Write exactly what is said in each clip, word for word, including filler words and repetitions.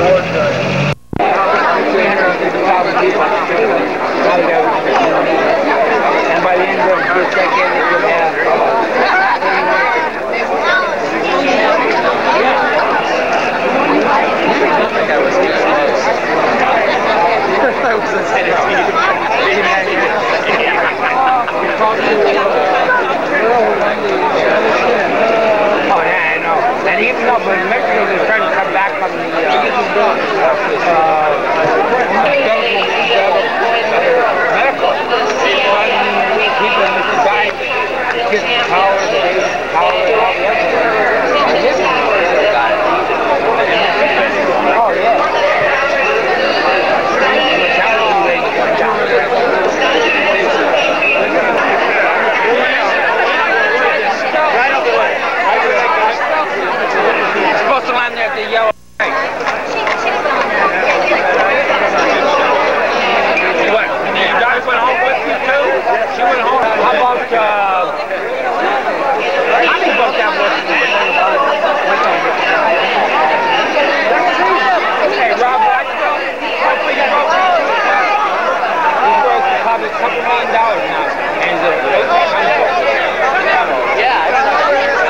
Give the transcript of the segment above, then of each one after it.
And by the end of this decade, it would have. I was inside of Steve. Oh, yeah, I know. And even though in Mexico they're trying to cut back on the uh, uh, medical. People in the society get the power, the base, power, and all the other things. Oh, yeah. It's supposed to land there at the yellow light. What? You guys went home with you too? She went home. How about, uh... how many boats have with you? Hey, Rob, I still... Hopefully you broke it. He broke probably a couple million dollars now. And the... Yeah, I don't know.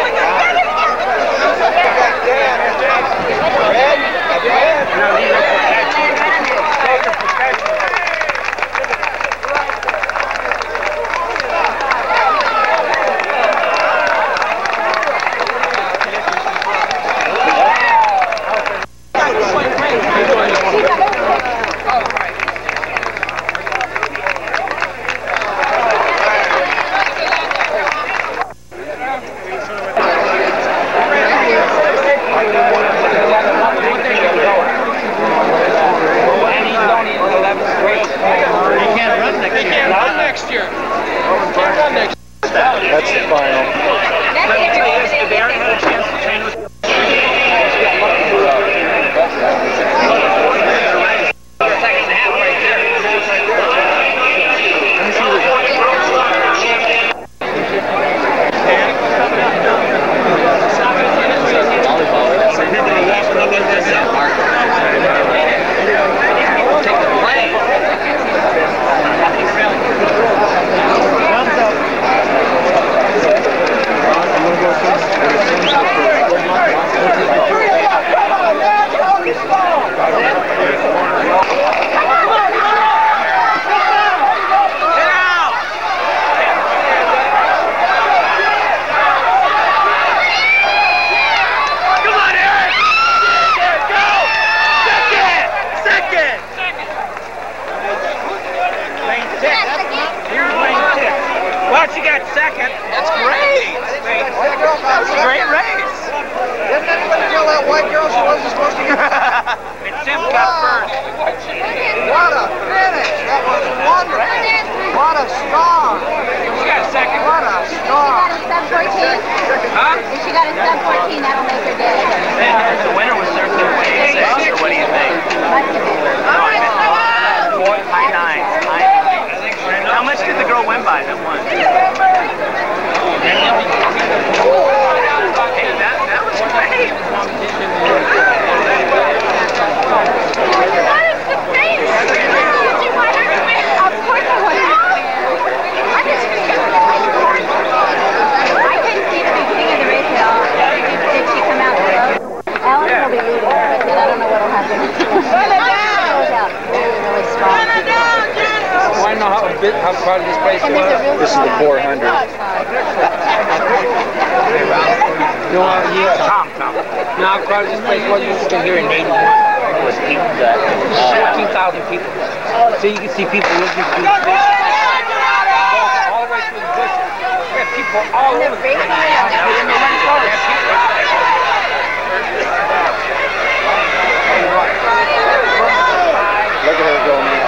No, these are protection. Those are protection. That's the final. If Erin had a chance to train with second and a half right there. Take the plane. Well, she got second. That's great. That's a great race. Didn't anybody tell that white girl she wasn't supposed to get second? And Tim got first. What a finish. That was wonderful. What a star. She got second. What a star. If she got a sub fourteen, huh? if she got a sub fourteen, that'll make her day. The winner was thirteen twenty-six, or what do you think? High nines. How much did the girl win by that won? Hey, that, that was great. That is the face. Of course I won. I just I couldn't see the beginning of the race at all. Did she come out slow? Ellen will be leading, but then I don't know what will happen. Really strong. I know how, bit, how crowded this place was. This is the four hundred. No, uh, yeah, Tom, Tom. You know how crowded this place was? You can hear in eighty-one. It was fourteen thousand people. So you can see people looking through the bushes. All the way through the bushes. We have people all over the place. Look at her go now.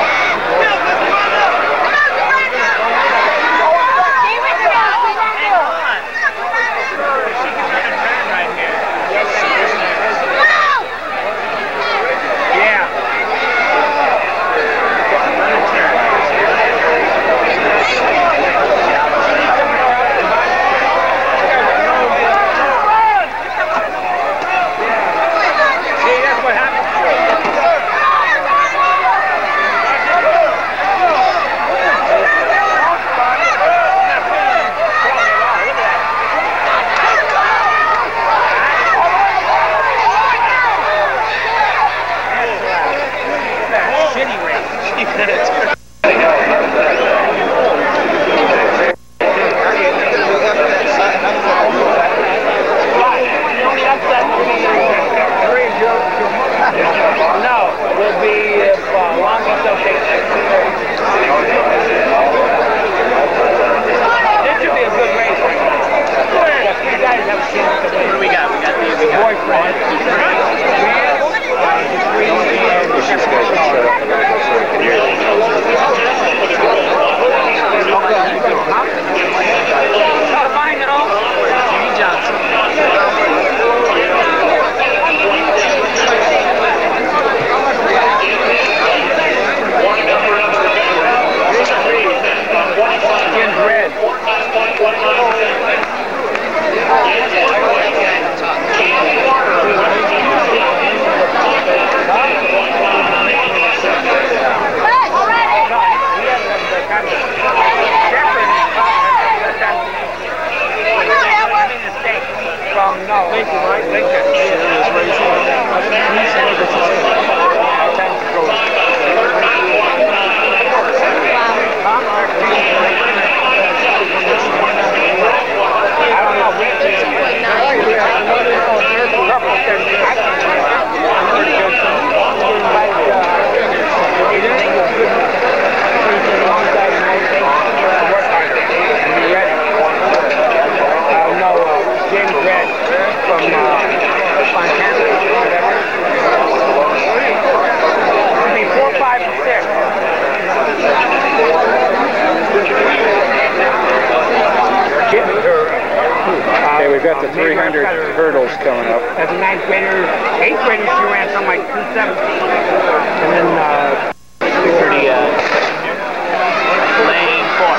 These guys can shut up a little bit so they can hear you. Gotta find it all. Jimmy Johnson. Skin's red. From, no, Lincoln, right? Lincoln. Okay, we've got the three hundred hurdles coming up. As a ninth grader, eighth grader, she ran something like two seventy. And then, uh, pretty, uh, lane four.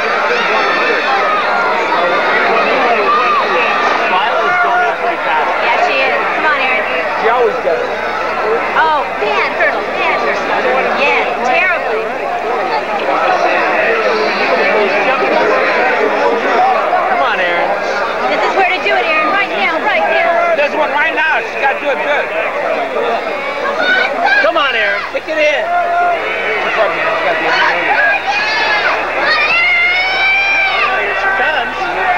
Milo's going up pretty fast. Yeah, she is. Come on, Erin. She always does. Oh, bad hurdle, bad. Yes, terribly. Come on, Erin. This is where to do it, Erin. Right now, right now. This one right now. She's got to do it good. Come on, Erin. Kick it in. Here she comes.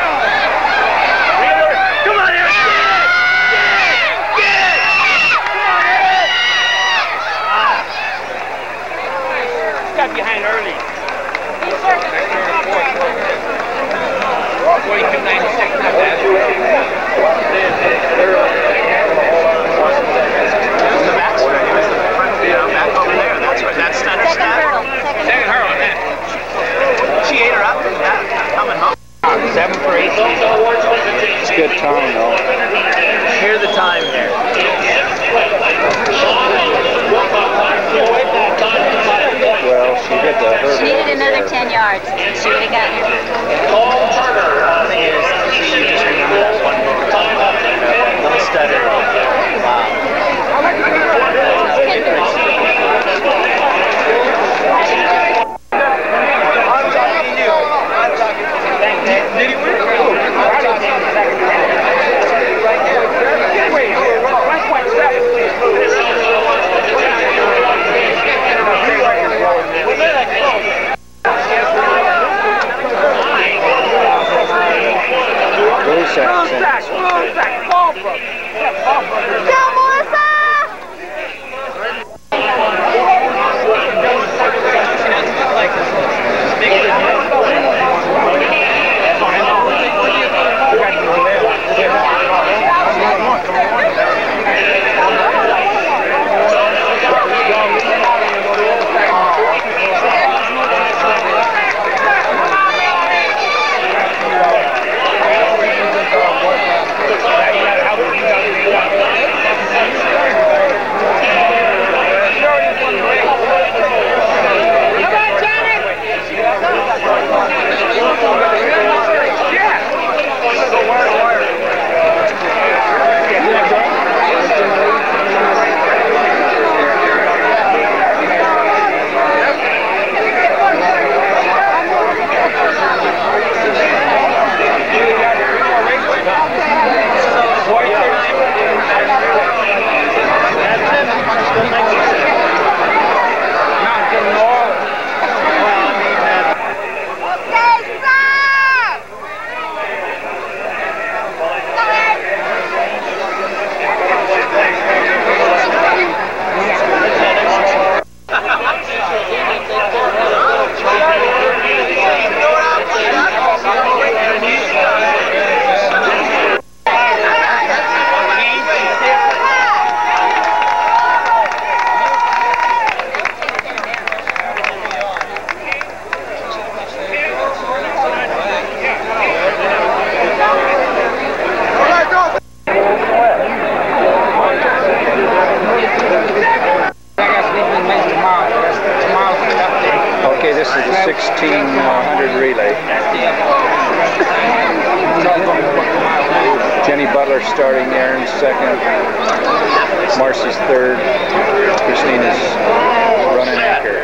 Come on, Erin. Get it. Get it. Get it. Come on, Erin. Ah. She got behind early. forty-two ninety-six, not bad. The back's ready. The front, you know, back over there. That's right. That's not her Second step. hurdle. Second hurdle, man. She ate her up. That, coming home. Seven for eight. It's good time, though. Hear the time there. Well, she hit the hurdle. She needed another ten yards. She would have gotten it. The thing is, you just remember that one moment. Little stutter. Wow. Did he win? Wait, sixteen hundred relay. Jenny Buttler starting, Erin second, Marcy's third, Christina's running anchor.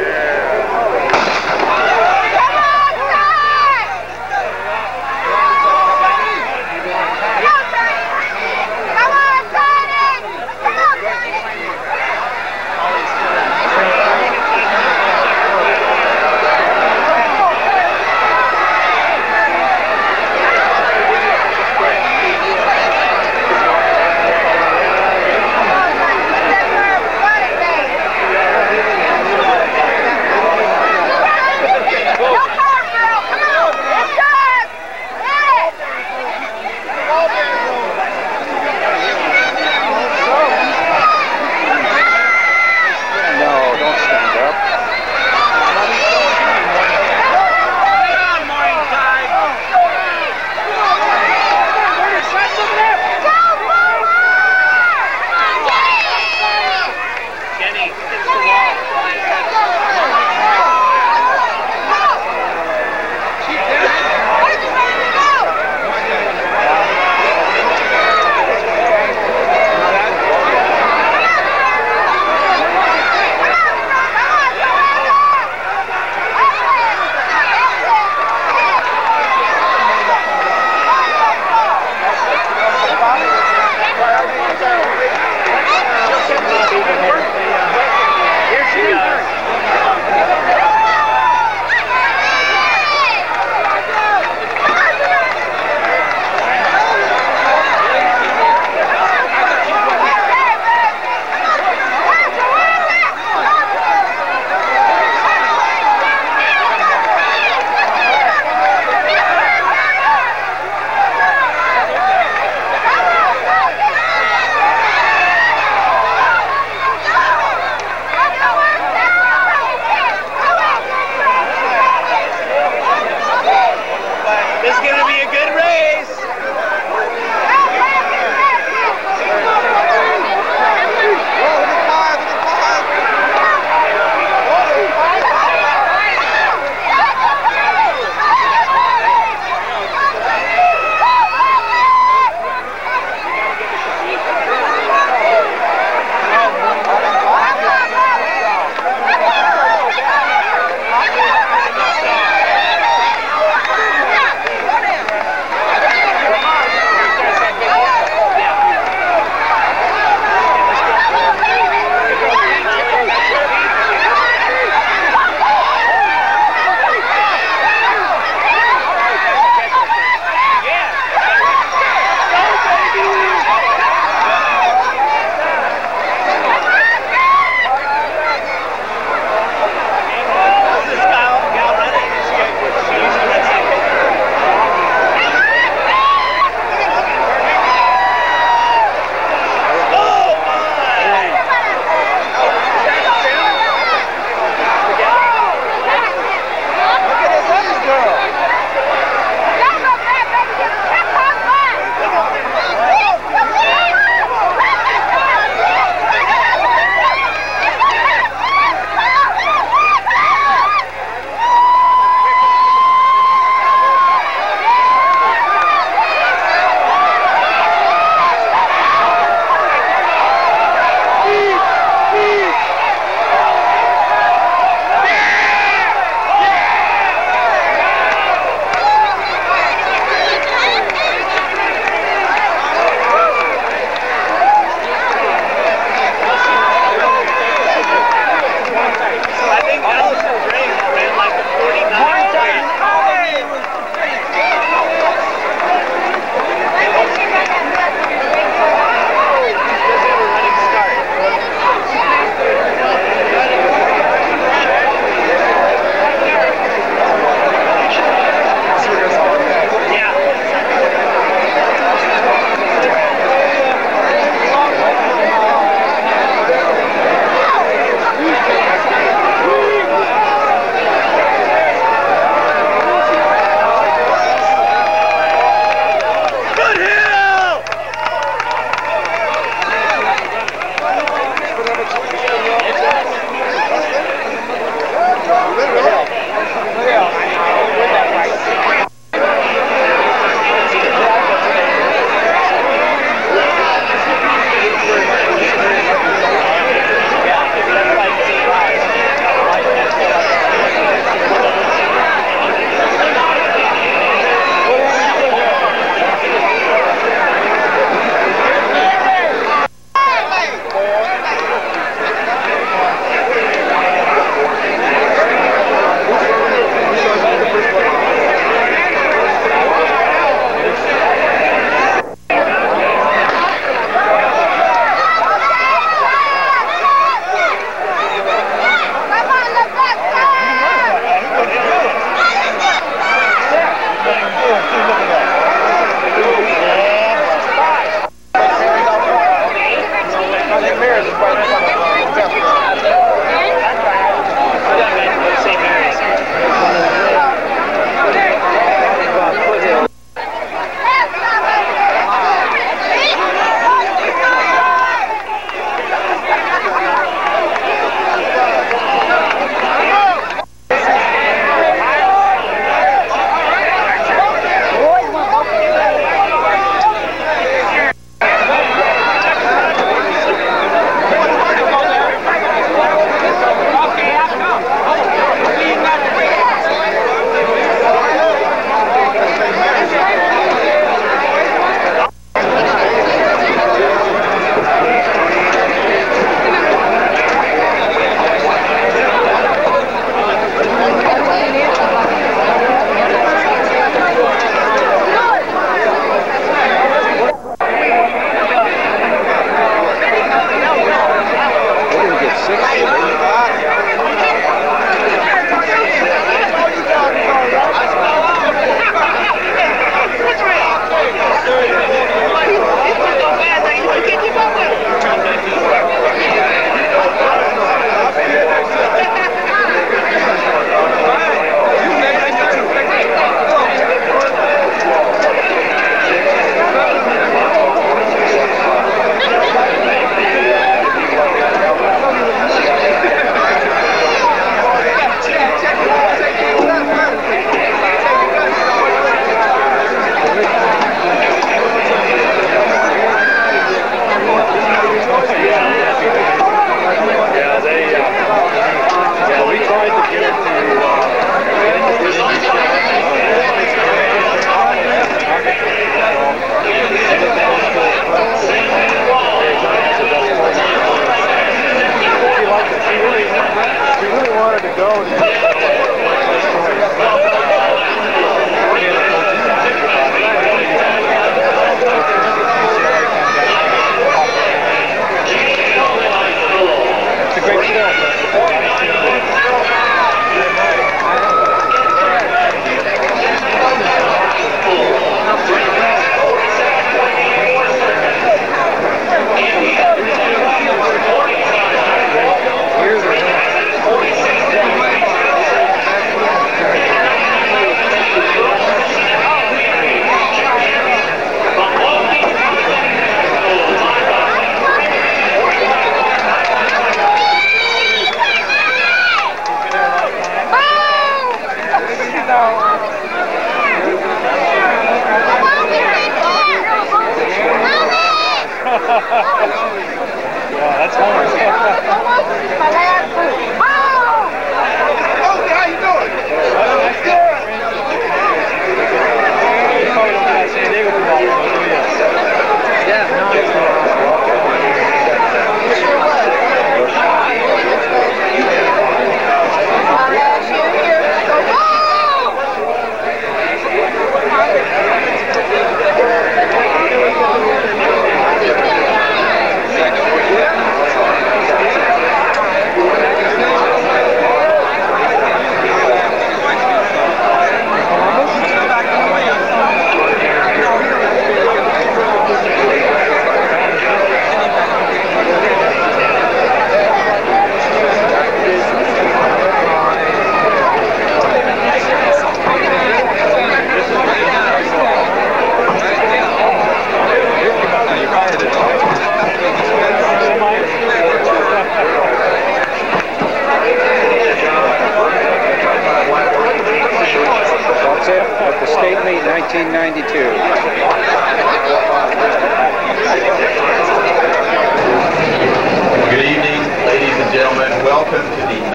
nineteen ninety-two.